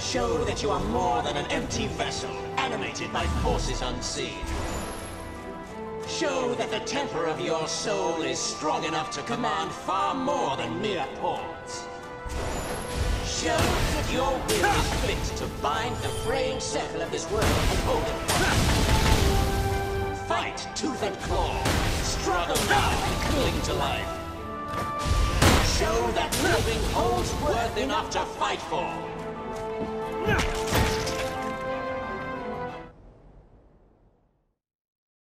Show that you are more than an empty vessel, animated by forces unseen. Show that the temper of your soul is strong enough to command far more than mere pawns. Show that your will is fit to bind the fraying circle of this world and hold it. Fight tooth and claw, struggle now and cling to life. Show that living holds worth enough to fight for.